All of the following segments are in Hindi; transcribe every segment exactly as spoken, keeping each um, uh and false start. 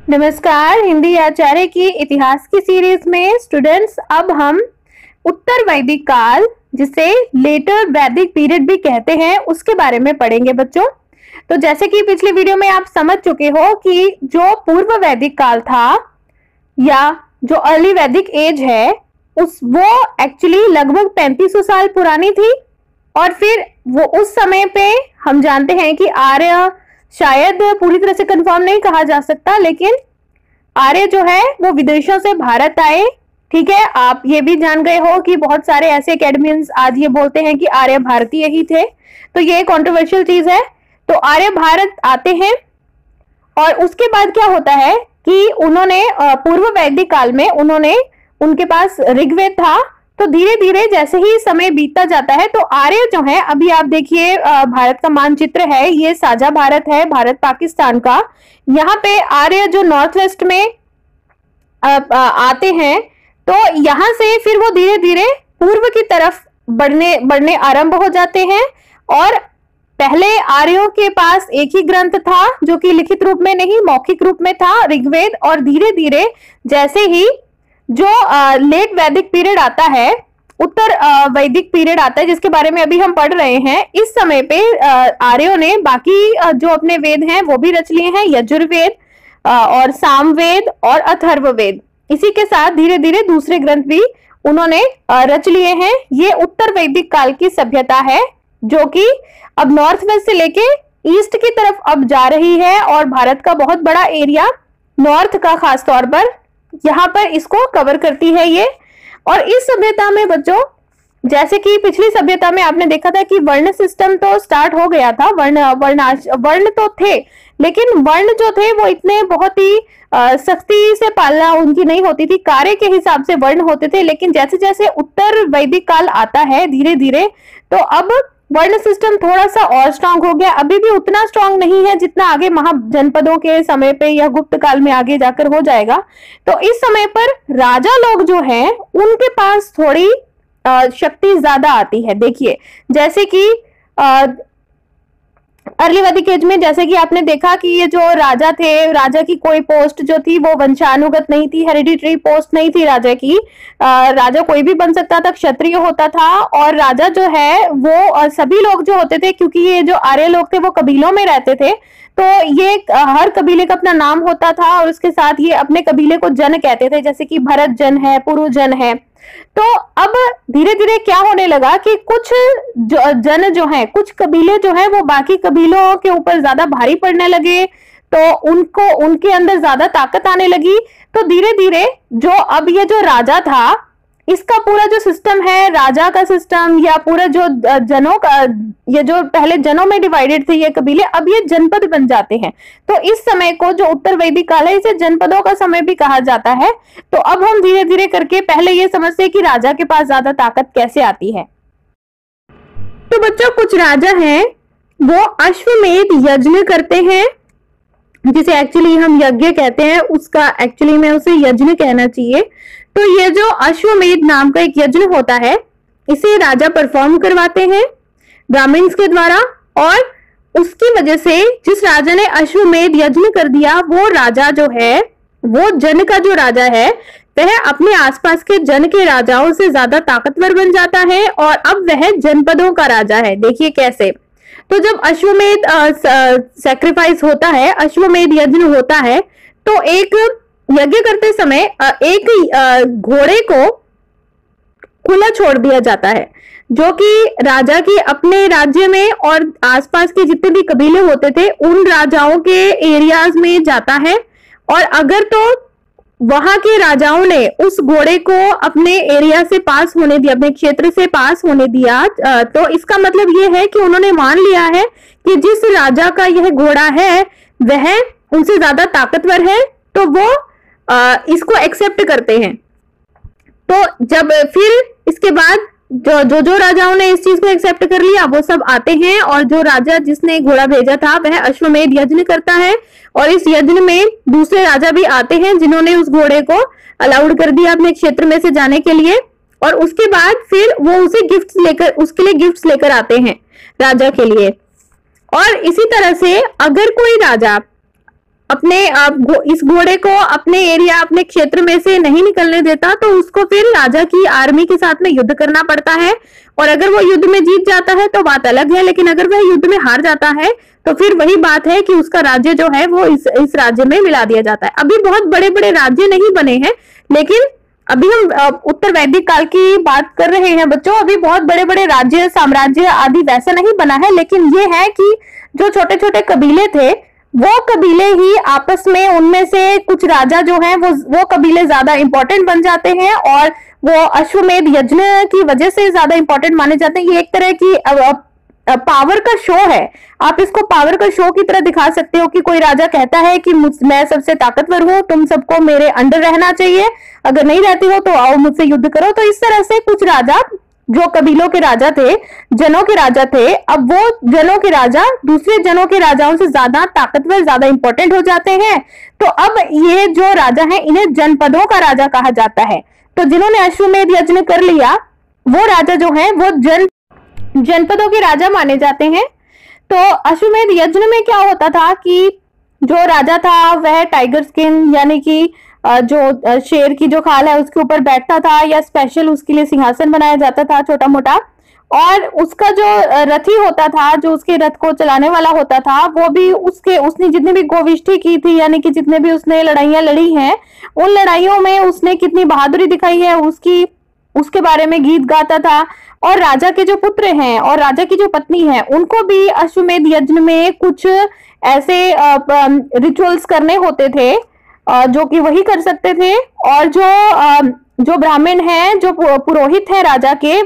नमस्कार। हिंदी आचार्य की इतिहास की सीरीज में स्टूडेंट्स अब हम उत्तर वैदिक काल, जिसे लेटर वैदिक पीरियड भी कहते हैं, उसके बारे में पढ़ेंगे बच्चों। तो जैसे कि पिछले वीडियो में आप समझ चुके हो कि जो पूर्व वैदिक काल था या जो अर्ली वैदिक एज है उस वो एक्चुअली लगभग पैंतीस सौ साल पुरानी थी। और फिर वो उस समय पे हम जानते हैं कि आर्य, शायद पूरी तरह से कंफर्म नहीं कहा जा सकता, लेकिन आर्य जो है वो विदेशों से भारत आए। ठीक है, आप ये भी जान गए हो कि बहुत सारे ऐसे एकेडमियंस आज ये बोलते हैं कि आर्य भारतीय ही थे, तो ये कंट्रोवर्शियल चीज है। तो आर्य भारत आते हैं और उसके बाद क्या होता है कि उन्होंने पूर्व वैदिक काल में उन्होंने उनके पास ऋग्वेद था। तो धीरे धीरे जैसे ही समय बीतता जाता है तो आर्य जो है, अभी आप देखिए भारत का मानचित्र है, ये साझा भारत है, भारत पाकिस्तान का। यहाँ पे आर्य जो नॉर्थ वेस्ट में आते हैं, तो यहाँ से फिर वो धीरे धीरे पूर्व की तरफ बढ़ने बढ़ने आरंभ हो जाते हैं। और पहले आर्यों के पास एक ही ग्रंथ था जो कि लिखित रूप में नहीं, मौखिक रूप में था, ऋग्वेद। और धीरे धीरे जैसे ही जो लेट वैदिक पीरियड आता है, उत्तर वैदिक पीरियड आता है, जिसके बारे में अभी हम पढ़ रहे हैं, इस समय पे आर्यों ने बाकी जो अपने वेद हैं वो भी रच लिए हैं, यजुर्वेद और सामवेद और अथर्ववेद। इसी के साथ धीरे धीरे दूसरे ग्रंथ भी उन्होंने रच लिए हैं। ये उत्तर वैदिक काल की सभ्यता है जो कि अब नॉर्थ वेस्ट से लेके ईस्ट की तरफ अब जा रही है, और भारत का बहुत बड़ा एरिया नॉर्थ का खास तौर पर यहाँ पर इसको कवर करती है ये। और इस सभ्यता में बच्चों, जैसे कि पिछली सभ्यता में आपने देखा था कि वर्ण सिस्टम तो स्टार्ट हो गया था, वर्ण वर्ण वर्ण तो थे, लेकिन वर्ण जो थे वो इतने बहुत ही सख्ती से पालना उनकी नहीं होती थी, कार्य के हिसाब से वर्ण होते थे। लेकिन जैसे जैसे उत्तर वैदिक काल आता है धीरे धीरे, तो अब वर्ण सिस्टम थोड़ा सा और स्ट्रांग हो गया। अभी भी उतना स्ट्रांग नहीं है जितना आगे महाजनपदों के समय पे या गुप्त काल में आगे जाकर हो जाएगा। तो इस समय पर राजा लोग जो हैं उनके पास थोड़ी शक्ति ज्यादा आती है। देखिए, जैसे कि अर्ली वैदिक एज में जैसे कि आपने देखा कि ये जो राजा थे, राजा की कोई पोस्ट जो थी वो वंशानुगत नहीं थी, हेरिडिटरी पोस्ट नहीं थी राजा की। आ, राजा कोई भी बन सकता था, क्षत्रिय होता था। और राजा जो है वो सभी लोग जो होते थे, क्योंकि ये जो आर्य लोग थे वो कबीलों में रहते थे, तो ये हर कबीले का अपना नाम होता था और उसके साथ ये अपने कबीले को जन कहते थे, जैसे कि भरत जन है, पुरु जन है। तो अब धीरे धीरे क्या होने लगा कि कुछ जो जन जो है, कुछ कबीले जो है वो बाकी कबीलों के ऊपर ज्यादा भारी पड़ने लगे, तो उनको उनके अंदर ज्यादा ताकत आने लगी। तो धीरे धीरे जो अब ये जो राजा था, इसका पूरा जो सिस्टम है, राजा का सिस्टम या पूरा जो जनों का, ये जो पहले जनों में डिवाइडेड थे ये कबीले, अब ये जनपद बन जाते हैं। तो इस समय को जो उत्तर वैदिक काल है, इसे जनपदों का समय भी कहा जाता है। तो अब हम धीरे धीरे करके पहले ये समझते हैं कि राजा के पास ज्यादा ताकत कैसे आती है। तो बच्चों, कुछ राजा हैं वो अश्वमेध यज्ञ करते हैं, जिसे एक्चुअली हम यज्ञ कहते हैं, उसका एक्चुअली में उसे यज्ञ कहना चाहिए। तो ये जो अश्वमेध नाम का एक यज्ञ होता है, इसे राजा परफॉर्म करवाते हैं ब्राह्मण्स के द्वारा। और उसकी वजह से जिस राजा ने अश्वमेध यज्ञ कर दिया, वो राजा जो है, वो जन का जो राजा है, वह अपने आसपास के जन के राजाओं से ज्यादा ताकतवर बन जाता है और अब वह जनपदों का राजा है। देखिए कैसे। तो जब अश्वमेध सैक्रिफाइस होता है, अश्वमेध यज्ञ होता है, तो एक यज्ञ करते समय एक घोड़े को खुला छोड़ दिया जाता है, जो कि राजा की अपने राज्य में और आसपास के जितने भी कबीले होते थे उन राजाओं के एरियाज में जाता है। और अगर तो वहां के राजाओं ने उस घोड़े को अपने एरिया से पास होने दिया, अपने क्षेत्र से पास होने दिया, तो इसका मतलब ये है कि उन्होंने मान लिया है कि जिस राजा का यह घोड़ा है वह उनसे ज्यादा ताकतवर है, तो वो इसको एक्सेप्ट करते हैं। तो जब फिर इसके बाद जो जो जो राजाओं ने इस चीज को एक्सेप्ट कर लिया, वो सब आते हैं, और जो राजा जिसने घोड़ा भेजा था वह अश्वमेध यज्ञ करता है। और इस यज्ञ में दूसरे राजा भी आते हैं जिन्होंने उस घोड़े को अलाउड कर दिया अपने क्षेत्र में से जाने के लिए। और उसके बाद फिर वो उसे गिफ्ट्स लेकर, उसके लिए गिफ्ट्स लेकर आते हैं राजा के लिए। और इसी तरह से अगर कोई राजा अपने इस घोड़े को अपने एरिया अपने क्षेत्र में से नहीं निकलने देता, तो उसको फिर राजा की आर्मी के साथ में युद्ध करना पड़ता है। और अगर वो युद्ध में जीत जाता है तो बात अलग है, लेकिन अगर वह युद्ध में हार जाता है तो फिर वही बात है कि उसका राज्य जो है वो इस इस राज्य में मिला दिया जाता है। अभी बहुत बड़े बड़े राज्य नहीं बने हैं, लेकिन अभी हम उत्तर वैदिक काल की बात कर रहे हैं बच्चों। अभी बहुत बड़े बड़े राज्य साम्राज्य आदि वैसा नहीं बना है, लेकिन ये है कि जो छोटे छोटे कबीले थे वो कबीले ही आपस में, उनमें से कुछ राजा जो हैं वो वो कबीले ज्यादा इंपॉर्टेंट बन जाते हैं और वो अश्वमेध यज्ञ की वजह से ज्यादा इंपॉर्टेंट माने जाते हैं। ये एक तरह की पावर का शो है। आप इसको पावर का शो की तरह दिखा सकते हो कि कोई राजा कहता है कि मैं सबसे ताकतवर हूं, तुम सबको मेरे अंडर रहना चाहिए, अगर नहीं रहती हो तो आओ मुझसे युद्ध करो। तो इस तरह से कुछ राजा जो कबीलों के राजा थे, जनों के राजा थे, अब वो जनों के राजा दूसरे जनों के राजाओं से ज्यादा ताकतवर, ज्यादा इंपॉर्टेंट हो जाते हैं। तो अब ये जो राजा है इन्हें जनपदों का राजा कहा जाता है। तो जिन्होंने अश्वमेध यज्ञ कर लिया वो राजा जो है वो जन जनपदों के राजा माने जाते हैं। तो अश्वमेध यज्ञ में क्या होता था कि जो राजा था वह टाइगर स्किन यानी कि जो शेर की जो खाल है उसके ऊपर बैठता था, या स्पेशल उसके लिए सिंहासन बनाया जाता था छोटा मोटा। और उसका जो रथी होता था, जो उसके रथ को चलाने वाला होता था, वो भी उसके उसने जितनी भी गोविष्ठी की थी यानी कि जितने भी उसने लड़ाइयां लड़ी हैं उन लड़ाइयों में उसने कितनी बहादुरी दिखाई है उसकी उसके बारे में गीत गाता था। और राजा के जो पुत्र हैं और राजा की जो पत्नी है उनको भी अश्वमेध यज्ञ में कुछ ऐसे रिचुअल्स करने होते थे जो कि वही कर सकते थे। और जो जो ब्राह्मण है, जो पुरोहित है राजा के,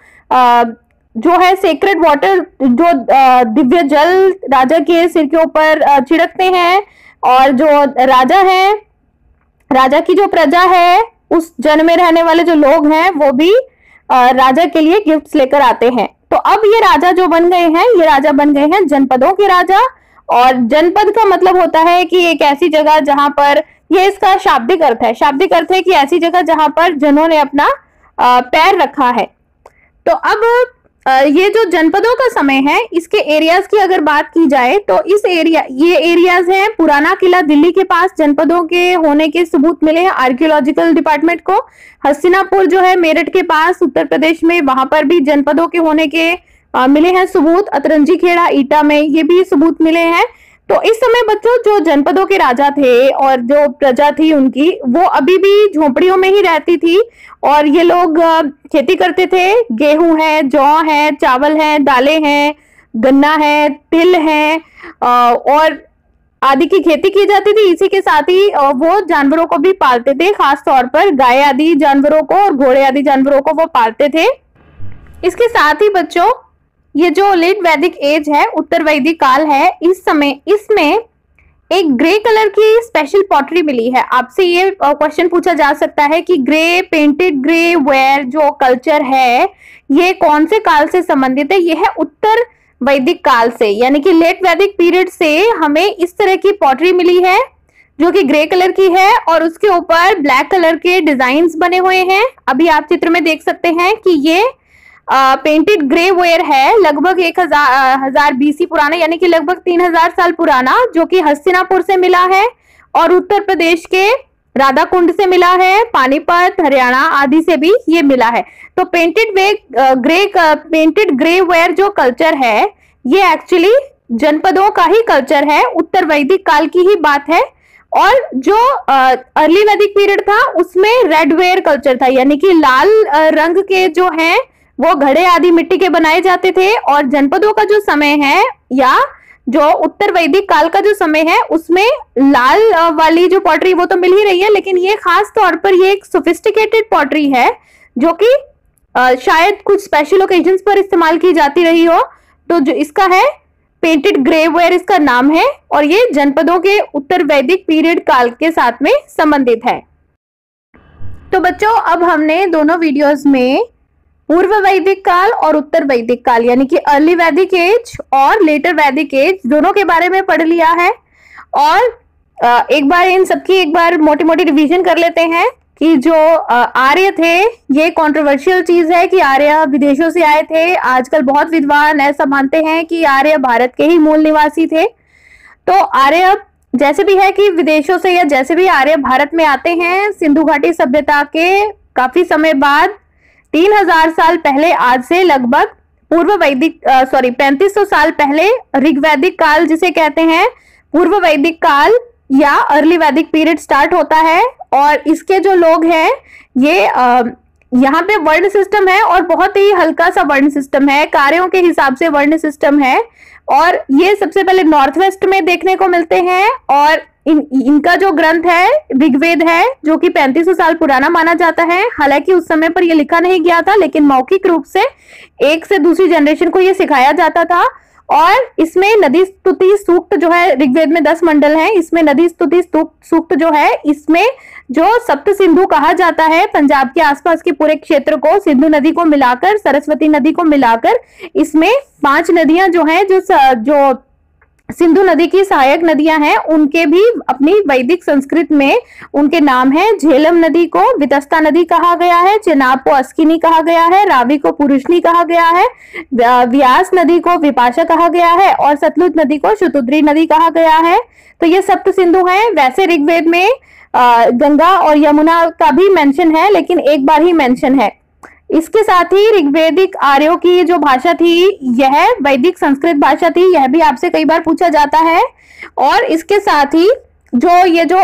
वो जो है सेक्रेड वाटर, जो दिव्य जल राजा के सिर के ऊपर छिड़कते हैं। और जो राजा है, राजा की जो प्रजा है, उस जन में रहने वाले जो लोग हैं वो भी राजा के लिए गिफ्ट्स लेकर आते हैं। तो अब ये राजा जो बन गए हैं, ये राजा बन गए हैं जनपदों के राजा। और जनपद का मतलब होता है कि एक ऐसी जगह जहां पर, ये इसका शाब्दिक अर्थ है, शाब्दिक अर्थ है कि ऐसी जगह जहां पर जनों ने अपना पैर रखा है। तो अब ये जो जनपदों का समय है, इसके एरियाज की अगर बात की जाए तो इस एरिया ये एरियाज हैं पुराना किला दिल्ली के पास, जनपदों के होने के सबूत मिले हैं आर्कियोलॉजिकल डिपार्टमेंट को। हस्तिनापुर जो है मेरठ के पास उत्तर प्रदेश में, वहां पर भी जनपदों के होने के आ, मिले हैं सबूत। अतरंजी खेड़ा ईटा में ये भी सबूत मिले हैं। तो इस समय बच्चों जो जनपदों के राजा थे और जो प्रजा थी उनकी, वो अभी भी झोंपड़ियों में ही रहती थी और ये लोग खेती करते थे। गेहूं है, जौ है, चावल है, दालें हैं, गन्ना है, तिल है और आदि की खेती की जाती थी। इसी के साथ ही वो जानवरों को भी पालते थे, खास तौर पर गाय आदि जानवरों को और घोड़े आदि जानवरों को वो पालते थे। इसके साथ ही बच्चों ये जो लेट वैदिक एज है, उत्तर वैदिक काल है, इस समय इसमें एक ग्रे कलर की स्पेशल पॉटरी मिली है। आपसे ये क्वेश्चन पूछा जा सकता है कि ग्रे पेंटेड ग्रे वेयर जो कल्चर है ये कौन से काल से संबंधित है? ये है उत्तर वैदिक काल से, यानी कि लेट वैदिक पीरियड से हमें इस तरह की पॉटरी मिली है जो कि ग्रे कलर की है और उसके ऊपर ब्लैक कलर के डिजाइन्स बने हुए हैं। अभी आप चित्र में देख सकते हैं कि ये पेंटेड ग्रे वेयर है, लगभग एक हजार हजार बीसी पुराना, यानी कि लगभग तीन हजार साल पुराना, जो कि हस्तिनापुर से मिला है और उत्तर प्रदेश के राधाकुंड से मिला है, पानीपत, हरियाणा आदि से भी ये मिला है। तो painted way grey painted grey ware जो कल्चर है ये एक्चुअली जनपदों का ही कल्चर है, उत्तर वैदिक काल की ही बात है। और जो अर्ली वैदिक पीरियड था उसमें रेड वेयर कल्चर था, यानी कि लाल रंग के जो है वो घड़े आदि मिट्टी के बनाए जाते थे। और जनपदों का जो समय है या जो उत्तर वैदिक काल का जो समय है उसमें लाल वाली जो पॉटरी वो तो मिल ही रही है, लेकिन ये खास तौर पर ये एक सोफिस्टिकेटेड पॉटरी है जो कि शायद कुछ स्पेशल ओकेजन्स पर इस्तेमाल की जाती रही हो। तो जो इसका है पेंटेड ग्रे वेयर इसका नाम है और ये जनपदों के उत्तर वैदिक पीरियड काल के साथ में संबंधित है। तो बच्चों अब हमने दोनों वीडियोस में पूर्व वैदिक काल और उत्तर वैदिक काल यानी कि अर्ली वैदिक एज और लेटर वैदिक एज दोनों के बारे में पढ़ लिया है। और एक बार इन सबकी एक बार मोटी मोटी रिवीजन कर लेते हैं कि जो आर्य थे, ये कंट्रोवर्शियल चीज है कि आर्य विदेशों से आए थे। आजकल बहुत विद्वान ऐसा मानते हैं कि आर्य भारत के ही मूल निवासी थे। तो आर्य जैसे भी है कि विदेशों से या जैसे भी आर्य भारत में आते हैं, सिंधु घाटी सभ्यता के काफी समय बाद तीन हजार साल पहले, आज से लगभग पूर्व वैदिक सॉरी पैंतीस सौ साल पहले ऋग्वैदिक काल जिसे कहते हैं, पूर्व वैदिक काल या अर्ली वैदिक पीरियड स्टार्ट होता है। और इसके जो लोग हैं ये आ, यहाँ पे वर्ण सिस्टम है और बहुत ही हल्का सा वर्ण सिस्टम है, कार्यों के हिसाब से वर्ण सिस्टम है। और ये सबसे पहले नॉर्थ वेस्ट में देखने को मिलते हैं। और इन इनका जो ग्रंथ है ऋग्वेद है, जो कि पैंतीस सौ साल पुराना माना जाता है। हालांकि उस समय पर ये लिखा नहीं गया था, लेकिन मौखिक रूप से एक से दूसरी जनरेशन को ये सिखाया जाता था। और इसमें नदी स्तुति सूक्त जो है, ऋग्वेद में दस मंडल हैं, इसमें नदी स्तुति सूक्त जो है, इसमें जो सप्त सिंधु कहा जाता है, पंजाब के आसपास के पूरे क्षेत्र को सिंधु नदी को मिलाकर, सरस्वती नदी को मिलाकर, इसमें पांच नदियां जो हैं, जो जो सिंधु नदी की सहायक नदियां हैं, उनके भी अपनी वैदिक संस्कृत में उनके नाम है। झेलम नदी को वितस्ता नदी कहा गया है, चेनाब को अस्किनी कहा गया है, रावी को पुरुषनी कहा गया है, व्यास नदी को विपाशा कहा गया है और सतलुज नदी को शतुद्री नदी कहा गया है। तो ये सप्त सिंधु हैं। वैसे ऋग्वेद में गंगा और यमुना का भी मेंशन है, लेकिन एक बार ही मेंशन है। इसके साथ ही ऋग्वेदिक आर्यों की जो भाषा थी यह वैदिक संस्कृत भाषा थी, यह भी आपसे कई बार पूछा जाता है। और इसके साथ ही जो ये जो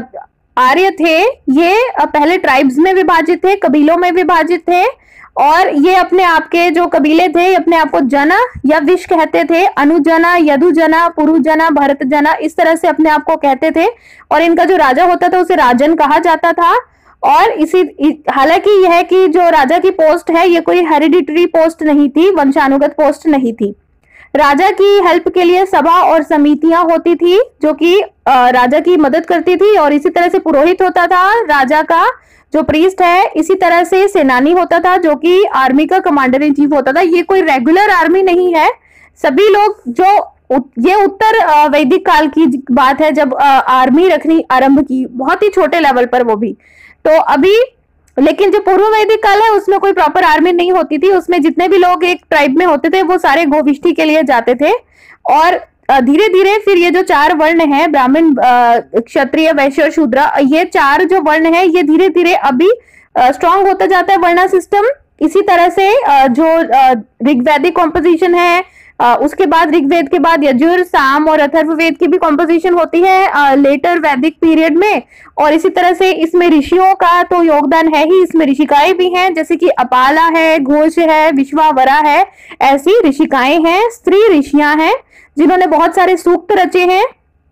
आर्य थे ये पहले ट्राइब्स में विभाजित थे, कबीलों में विभाजित थे। और ये अपने आप के जो कबीले थे अपने आप को जना या विश कहते थे, अनुजना, यदुजना, पुरुजना, भरतजना, इस तरह से अपने आप को कहते थे। और इनका जो राजा होता था उसे राजन कहा जाता था। और इसी हालांकि यह है कि जो राजा की पोस्ट है ये कोई हेरिडिटरी पोस्ट नहीं थी, वंशानुगत पोस्ट नहीं थी। राजा की हेल्प के लिए सभा और समितियां होती थी जो कि राजा की मदद करती थी। और इसी तरह से पुरोहित होता था राजा का जो प्रीस्ट है, इसी तरह से सेनानी होता था जो कि आर्मी का कमांडर इन चीफ होता था। ये कोई रेगुलर आर्मी नहीं है। सभी लोग जो ये उत्तर वैदिक काल की बात है जब आर्मी रखनी आरंभ की, बहुत ही छोटे लेवल पर वो भी। तो अभी लेकिन जो पूर्व वैदिक काल है उसमें कोई प्रॉपर आर्मी नहीं होती थी, उसमें जितने भी लोग एक ट्राइब में होते थे वो सारे गोविष्ठी के लिए जाते थे। और धीरे धीरे फिर ये जो चार वर्ण है, ब्राह्मण, क्षत्रिय, वैश्य और शूद्र, ये चार जो वर्ण है ये धीरे धीरे अभी स्ट्रांग होता जाता है वर्णा सिस्टम। इसी तरह से जो ऋग्वैदिक कॉम्पोजिशन है, उसके बाद ऋग्वेद के बाद यजुर, साम और अथर्ववेद की भी कॉम्पोजिशन होती है लेटर वैदिक पीरियड में। और इसी तरह से इसमें ऋषियों का तो योगदान है ही, इसमें ऋषिकाएं भी हैं, जैसे कि अपाला है, घोष है, विश्वावरा है, ऐसी ऋषिकाएं हैं, स्त्री ऋषियां हैं जिन्होंने बहुत सारे सूक्त रचे हैं।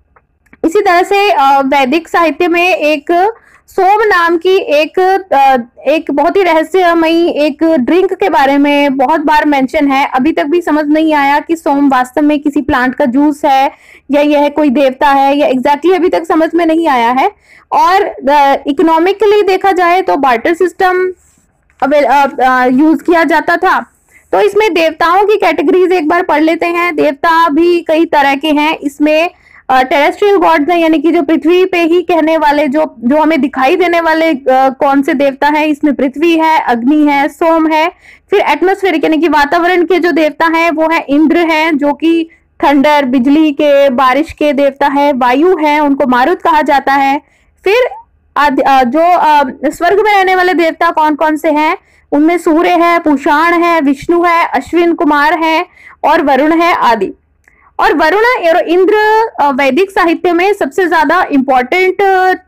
इसी तरह से वैदिक साहित्य में एक सोम नाम की एक एक बहुत ही रहस्यमयी एक ड्रिंक के बारे में बहुत बार मेंशन है। अभी तक भी समझ नहीं आया कि सोम वास्तव में किसी प्लांट का जूस है या यह कोई देवता है, या एग्जैक्टली अभी तक समझ में नहीं आया है। और इकोनॉमिकली देखा जाए तो बार्टर सिस्टम यूज किया जाता था। तो इसमें देवताओं की कैटेगरीज एक बार पढ़ लेते हैं। देवता भी कई तरह के हैं। इसमें टेरेस्ट्रियल गॉड्स हैं, यानी कि जो पृथ्वी पे ही कहने वाले, जो जो हमें दिखाई देने वाले uh, कौन से देवता हैं, इसमें पृथ्वी है, अग्नि है, सोम है। फिर एटमॉस्फेरिक यानी कि वातावरण के जो देवता हैं वो है इंद्र हैं, जो कि थंडर, बिजली के, बारिश के देवता है। वायु है, उनको मारुत कहा जाता है। फिर आद, uh, जो uh, स्वर्ग में रहने वाले देवता कौन कौन से हैं, उनमें सूर्य है, पुषाण है, विष्णु है, अश्विन कुमार है और वरुण है आदि। और वरुण और इंद्र वैदिक साहित्य में सबसे ज्यादा इंपॉर्टेंट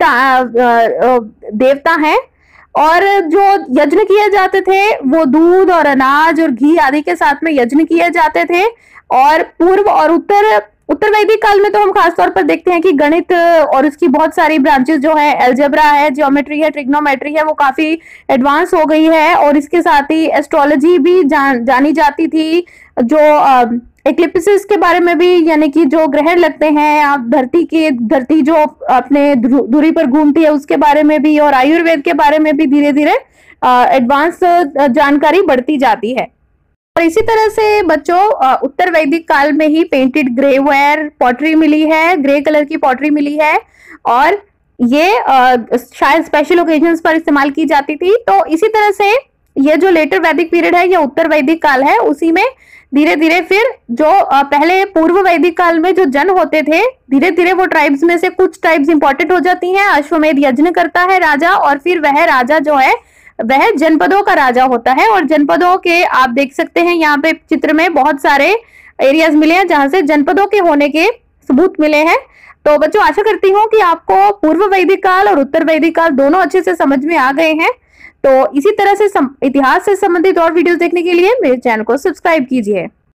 देवता हैं। और जो यज्ञ किए जाते थे वो दूध और अनाज और घी आदि के साथ में यज्ञ किए जाते थे। और पूर्व और उत्तर उत्तर वैदिक काल में तो हम खासतौर पर देखते हैं कि गणित और उसकी बहुत सारी ब्रांचेस जो है, एल्जेब्रा है, ज्योमेट्री है, ट्रिग्नोमेट्री है, वो काफी एडवांस हो गई है। और इसके साथ ही एस्ट्रोलॉजी भी जान, जानी जाती थी। जो एक्लिप्सिस के बारे में भी, यानी कि जो ग्रहण लगते हैं, आप धरती की धरती जो अपने दूरी पर घूमती है उसके बारे में भी, और आयुर्वेद के बारे में भी धीरे धीरे एडवांस जानकारी बढ़ती जाती है। और इसी तरह से बच्चों उत्तर वैदिक काल में ही पेंटेड ग्रेवेयर पॉटरी मिली है, ग्रे कलर की पॉटरी मिली है। और ये शायद स्पेशल ओकेजन्स पर इस्तेमाल की जाती थी। तो इसी तरह से ये जो लेटर वैदिक पीरियड है, ये उत्तर वैदिक काल है। उसी में धीरे धीरे फिर जो पहले पूर्व वैदिक काल में जो जन होते थे, धीरे धीरे वो ट्राइब्स में से कुछ ट्राइब्स इंपॉर्टेंट हो जाती हैं। अश्वमेध यज्ञ करता है राजा, और फिर वह राजा जो है वह जनपदों का राजा होता है। और जनपदों के आप देख सकते हैं यहाँ पे चित्र में बहुत सारे एरियाज मिले हैं जहां से जनपदों के होने के सबूत मिले हैं। तो बच्चों, आशा करती हूँ कि आपको पूर्व वैदिक काल और उत्तर वैदिक काल दोनों अच्छे से समझ में आ गए हैं। तो इसी तरह से इतिहास से संबंधित और वीडियोस देखने के लिए मेरे चैनल को सब्सक्राइब कीजिए।